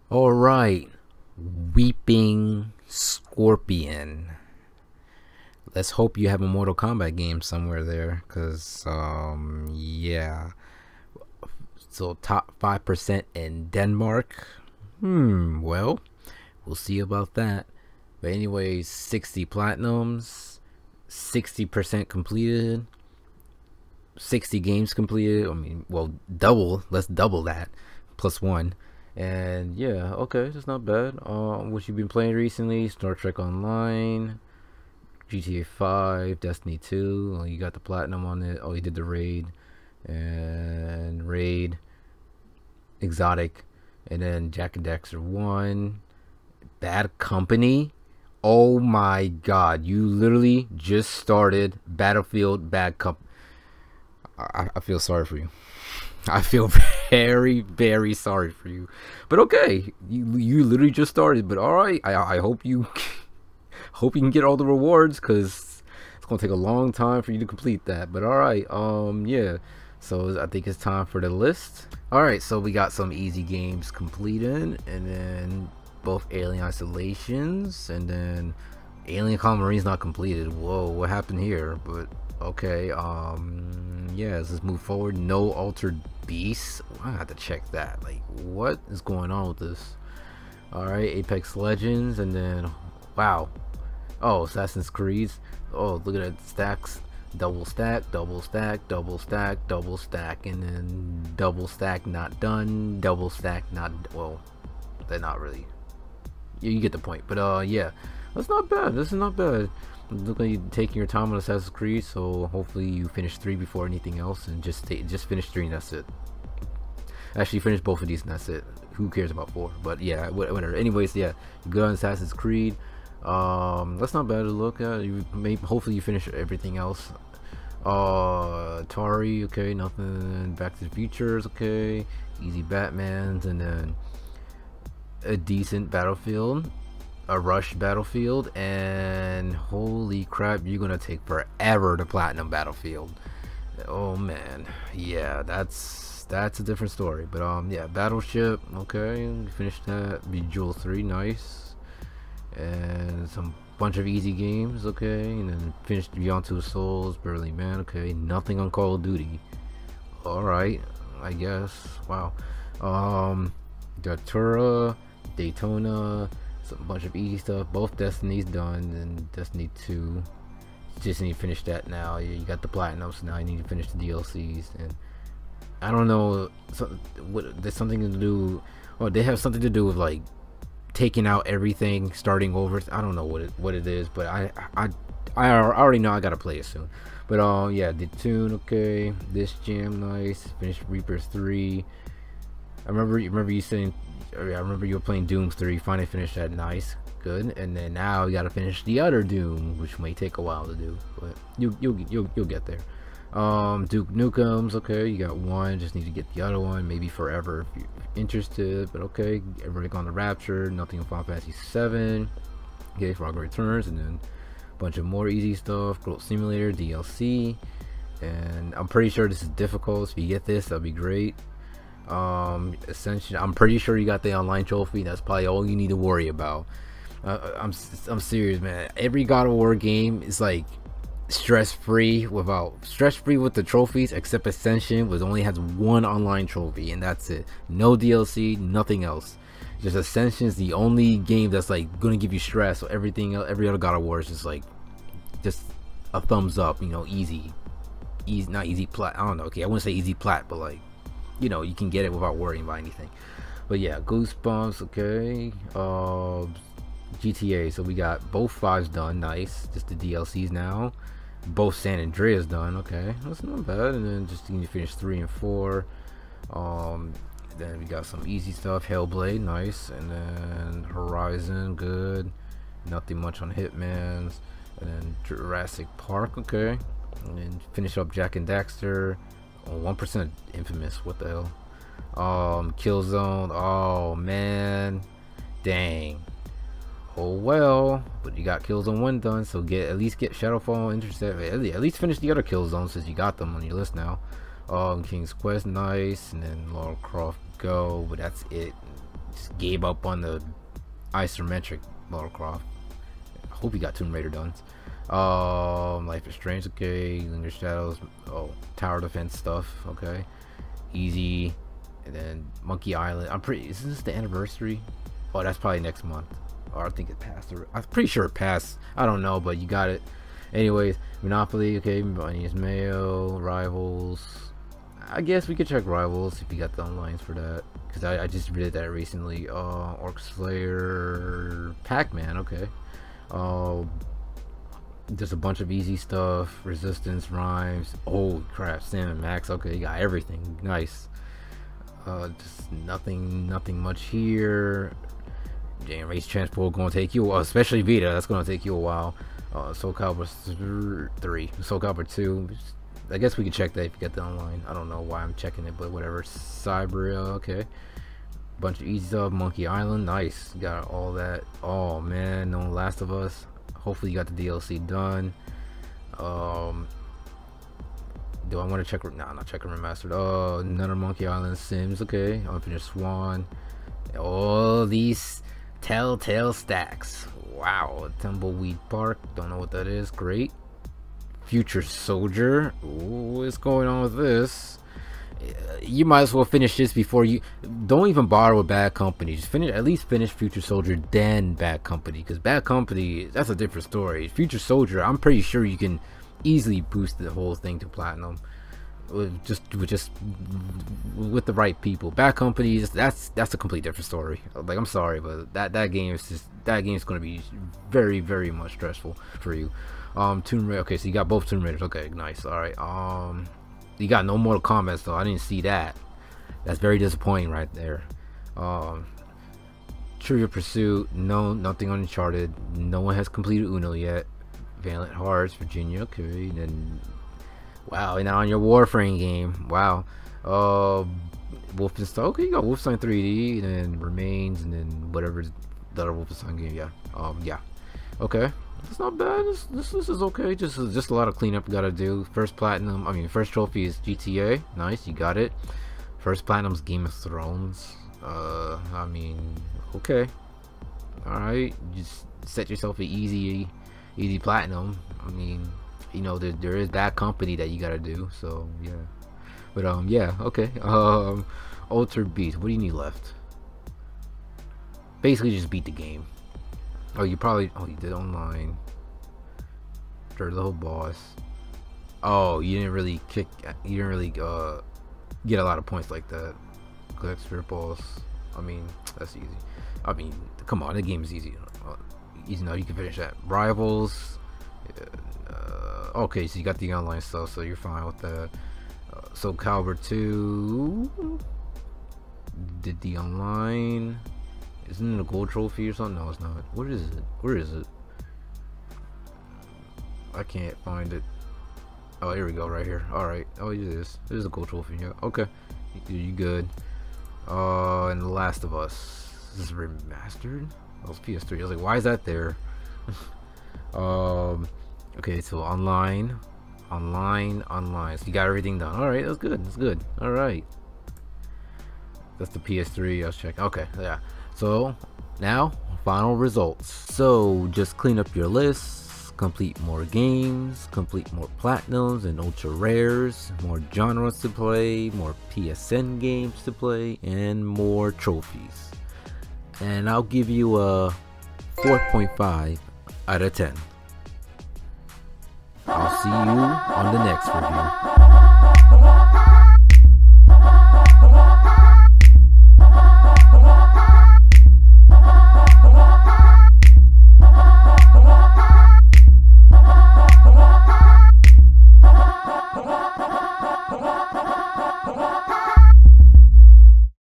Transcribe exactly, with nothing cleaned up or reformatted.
All right, Weeping Scorpion. Let's hope you have a Mortal Kombat game somewhere there, cause um yeah. So top five percent in Denmark. Hmm. Well, we'll see about that. But anyways, sixty platinums, sixty percent completed, sixty games completed. I mean, well, double. Let's double that, plus one. And yeah, okay, that's not bad. Uh, what you've been playing recently? Star Trek Online, G T A five, Destiny two. Oh, you got the platinum on it. Oh, you did the raid and raid, exotic, and then Jack and Dexter one. Bad Company. Oh my God! You literally just started Battlefield Bad Company. I, I feel sorry for you. I feel very, very sorry for you. But okay, you you literally just started. But all right, I I hope you hope you can get all the rewards, because it's gonna take a long time for you to complete that. But all right, um, yeah. So I think it's time for the list. All right, so we got some easy games completed, and then both Alien Isolations, and then Alien Colony Marines not completed. Whoa, what happened here? But okay, um, yeah, let's just move forward. No Altered Beasts. I have to check that. Like, what is going on with this? All right, Apex Legends, and then wow, oh, Assassin's Creed. Oh, look at that, stacks. Double stack, double stack, double stack, double stack, and then double stack not done, double stack not, well, they're not really, you, you get the point. But uh yeah, that's not bad. This is not bad. Look like you're taking your time on Assassin's Creed, so hopefully you finish three before anything else, and just stay, just finish three and that's it. Actually finish both of these and that's it. Who cares about four? But yeah, whatever. Anyways, yeah, good on Assassin's Creed. Um that's not bad to look at. You may, hopefully you finish everything else. uh Atari, okay, nothing. Back to the Futures, okay, easy Batmans, and then a decent Battlefield, a Rush Battlefield, and holy crap, you're gonna take forever to platinum Battlefield. Oh man, yeah, that's that's a different story. But um yeah, Battleship, okay, finished that. Bejeweled three, nice. And some bunch of easy games, okay, and then finished Beyond Two Souls, Burly Man, okay, nothing on Call of Duty. All right, I guess. Wow. um Datura, Daytona, some bunch of easy stuff. Both Destiny's done, and Destiny two, just need to finish that now. You got the platinum, so now you need to finish the D L Cs. And I don't know, so, what, there's something to do, or they have something to do with like taking out everything, starting over. I don't know what it what it is, but I I I already know I gotta play it soon. But um uh, yeah, the tune, okay, this jam, nice. Finished Reapers three. I remember remember you saying, I remember you were playing Doom three. Finally finished that, nice, good. And then now you gotta finish the other Doom, which may take a while to do, but you you'll you'll you'll get there. um Duke Nukem's, okay, you got one, just need to get the other one, maybe forever if you're interested. But okay, everybody on the Rapture, nothing on Final Fantasy seven, okay, Frog Returns, and then a bunch of more easy stuff. Growth Simulator D L C, and I'm pretty sure this is difficult, so if you get this, that'll be great. um Ascension, I'm pretty sure you got the online trophy. That's probably all you need to worry about. uh, I'm I'm serious, man. Every God of War game is like stress-free without stress-free with the trophies, except Ascension, which only has one online trophy, and that's it. No D L C, nothing else. Just Ascension is the only game that's like gonna give you stress. So everything else, every other God of War is just like just a thumbs up, you know, easy, easy, not easy plat. I don't know. Okay, I wouldn't say easy plat, but like, you know, you can get it without worrying about anything. But yeah, Goosebumps, okay. Uh, G T A, so we got both fives done, nice. Just the D L Cs now. Both San Andreas done, okay, that's not bad. And then just need to finish three and four. Um, then we got some easy stuff. Hellblade, nice. And then Horizon, good. Nothing much on Hitman's. And then Jurassic Park, okay. And then finish up Jack and Daxter. Oh, one percent Infamous, what the hell. Um, Killzone, oh man, dang. Oh well, but you got Killzone one done, so get at least get Shadowfall, Intercept, at least finish the other Killzones since you got them on your list now. Um, King's Quest, nice, and then Lara Croft Go, but that's it. just gave up on the isometric Lara Croft. I hope you got Tomb Raider done. Um, Life is Strange, okay. Linger Shadows, oh, tower defense stuff, okay. Easy, and then Monkey Island. I'm pretty. Isn't this the anniversary? Oh, that's probably next month. Or I think it passed. I'm pretty sure it passed. I don't know, but you got it. Anyways, Monopoly, okay. Bunny's Mayo, Rivals. I guess we could check Rivals if you got the onlines for that, because I, I just did that recently. Uh, Orc Slayer, Pac-Man, okay. Uh, there's a bunch of easy stuff. Resistance, Rhymes. Holy crap, Sam and Max. Okay, you got everything. Nice. Uh, just nothing, nothing much here. Jane Race Transport gonna take you, well, especially Vita. That's gonna take you a while. Uh, Soul Calibur three, Soul Calibur two. I guess we can check that if you get the online. I don't know why I'm checking it, but whatever. Cyber, okay. Bunch of easy stuff. Monkey Island, nice. You got all that. Oh man, no Last of Us. Hopefully you got the D L C done. Um, do I want to check? No, nah, I'm not checking remastered. Oh, another Monkey Island, Sims, okay. Unfinished Swan. All these Telltale stacks. Wow, Tumbleweed Park. Don't know what that is. Great. Future Soldier. Ooh, what's going on with this? You might as well finish this before you. Don't even bother with Bad Company. Just finish. At least finish Future Soldier, then Bad Company. Because Bad Company, that's a different story. Future Soldier, I'm pretty sure you can easily boost the whole thing to platinum. With just with just with the right people. Bad Company, that's that's a complete different story. Like, I'm sorry, but that that game is just that game is going to be very very much stressful for you. Um, Tomb Raider. Okay, so you got both Tomb Raiders. Okay, nice. All right. Um, you got no Mortal Kombat, though. I didn't see that. That's very disappointing right there. Um, Trivial Pursuit. No, nothing on Uncharted. No one has completed Uno yet. Valiant Hearts, Virginia. Okay, and then wow, and now on your Warframe game. Wow. Uh, Wolfenstein. Okay, you got Wolfenstein three D, and then Remains, and then whatever the other Wolfenstein game. Yeah. Um, yeah. Okay. It's not bad. This, this this is okay. Just just a lot of cleanup you gotta do. First platinum. I mean, first trophy is G T A. Nice, you got it. First platinum's Game of Thrones. Uh, I mean, okay. All right, just set yourself an easy, easy platinum. I mean, you know, there there is Bad Company that you gotta do. So yeah, but um, yeah, okay. Um, Altered Beast. What do you need left? Basically, just beat the game. Oh, you probably. Oh, you did online. Third level boss. Oh, you didn't really kick. You didn't really uh get a lot of points like that. Collect spirit balls. I mean, that's easy. I mean, come on, the game is easy. Uh, easy enough. You can finish that. Rivals. Uh, okay, so you got the online stuff, so you're fine with that. Uh, so Calibur two. Did the online. Isn't it a gold trophy or something? No, it's not. What is it? Where is it? I can't find it. Oh, here we go, right here. All right. Oh, it is. There's a gold trophy. Yeah. Okay. You, you good? Uh, and The Last of Us. This is remastered. Oh, it's P S three. I was like, why is that there? um. Okay, so online, online, online. So you got everything done. All right, that's good. That's good. All right. That's the P S three. I was checking. Okay. Yeah. So now final results. So just clean up your lists, complete more games, complete more platinums and ultra rares, more genres to play, more P S N games to play, and more trophies. And I'll give you a four point five out of ten. I'll see you on the next review.